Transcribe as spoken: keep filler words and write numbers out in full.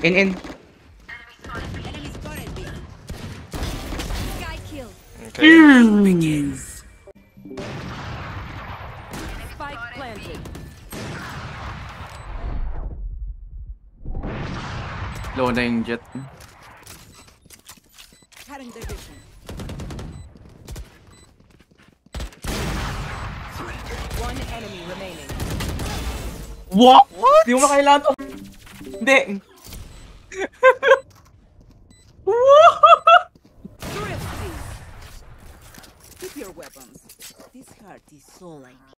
In, in. Enemy spotted B. Sky kill. Okay. Spike planted. Low na yung jet. Cutting their vision. One enemy remaining. What? What? Di mo na kailangan to. Hindi. Thrifty. Keep your weapons. This heart is so light.